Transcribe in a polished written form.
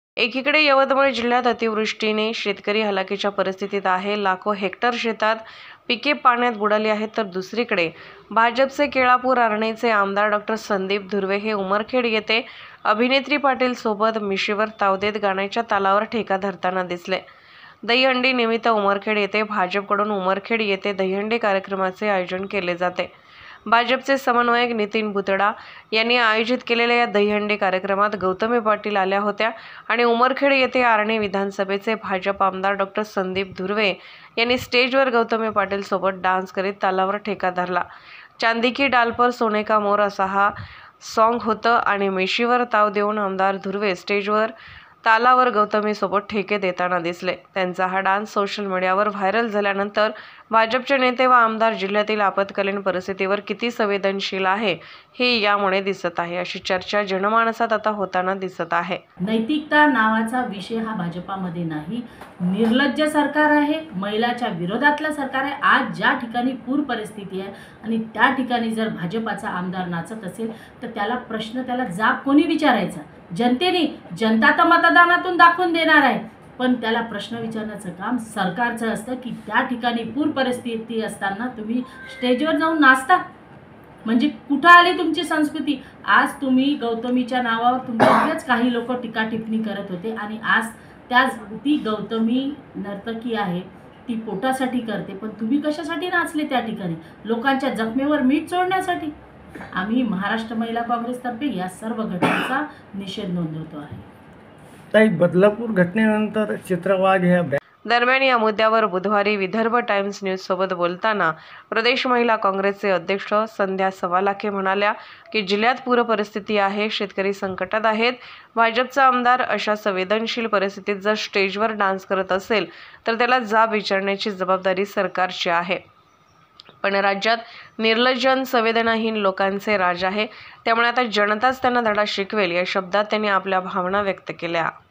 एकीकडे यवतमाळ जिल्ह्यात अतिवृष्टीने शेतकरी हलाखीच्या परिस्थितीत आहे. लाखो हेक्टर शेतात पिके पाण्यात बुडाली आहेत. तर दुसरीकडे भाजपचे केळापूर आर्णेचे आमदार डॉ. संदीप धुर्वे हे उमरखेड येथे अभिनेत्री पाटील सोबत मिशीवर ताव देत गाण्याच्या तालावर ठेका धरताना दिसले. दहीहंडी निमित्त उमरखेड येथे भाजपकडून उमरखेड येथे दहीहंडी कार्यक्रमाचे आयोजन केले जाते. भाजपचे समन्वयक नितीन भुतडा यांनी आयोजित केलेल्या या दहीहंडी कार्यक्रमात गौतमी पाटील आल्या होत्या आणि उमरखेड येथे आर्णे विधानसभेचे भाजप आमदार डॉ. संदीप धुर्वे यांनी स्टेजवर गौतमी पाटील सोबत डान्स करीत तालावर ठेका धरला. चांदी की डाल पर सोने का मोर असा हा सॉन्ग होतं आणि मिशीवर ताव देऊन आमदार धुर्वे स्टेजवर तालावर गौतमी सोबत ठेके देताना दिसले. त्यांचा हा डान्स सोशल मीडियावर व्हायरल झाल्यानंतर भाजपचे नेते व आमदार जिल्ह्यातील आपत्कालीन परिस्थितीवर किती संवेदनशील आहे हे यामुळे दिसत आहे, अशी चर्चा जनमानसात आता होताना दिसत आहे. नैतिकता नावाचा विषय हा भाजपामध्ये नाही. निर्लज्ज सरकार आहे, महिलाच्या विरोधातलं सरकार आहे. आज ज्या ठिकाणी पूर परिस्थिती आहे आणि त्या ठिकाणी जर भाजपाचा आमदार नाचत असेल तर त्याला जाब कोणी विचारायचा? जनतेने. जनता तर मतदानातून दाखवून देणार आहे, पण त्याला प्रश्न विचारण्याचं काम सरकारचं असतं की त्या ठिकाणी पूर परिस्थिती असताना तुम्ही स्टेजवर जाऊन नाचता म्हणजे कुठं आली तुमची संस्कृती? आज तुम्ही गौतमीच्या नावावर तुमच्याच काही लोक टीका टिप्पणी करत होते आणि आज ती गौतमी नर्तकी आहे, ती पोटासाठी करते, पण तुम्ही कशासाठी नाचले त्या ठिकाणी? लोकांच्या जखमेवर मीठ चोळण्यासाठी? आम्ही महाराष्ट्र महिला काँग्रेसतर्फे या सर्व घटनेचा निषेध नोंदवतो आहे. ताई, बदलापूर घटनेनंतर चित्रवाघ ह्या दरम्यान या मुद्द्यावर बुधवारी विदर्भ टाइम्स न्यूज सोबत बोलताना प्रदेश महिला काँग्रेसचे अध्यक्ष संध्या सवालाखे म्हणाल्या की जिल्ह्यात पूर परिस्थिती आहे, शेतकरी संकटात आहेत. भाजपचा आमदार अशा संवेदनशील परिस्थितीत जर स्टेजवर डान्स करत असेल तर त्याला जाब विचारण्याची जबाबदारी सरकारची आहे. पण राज्यात निर्लज्ज संवेदनाहीन लोकांचे राज आहे, त्यामुळे आता जनताच त्यांना धडा शिकवेल, या शब्दात त्यांनी आपल्या भावना व्यक्त केल्या.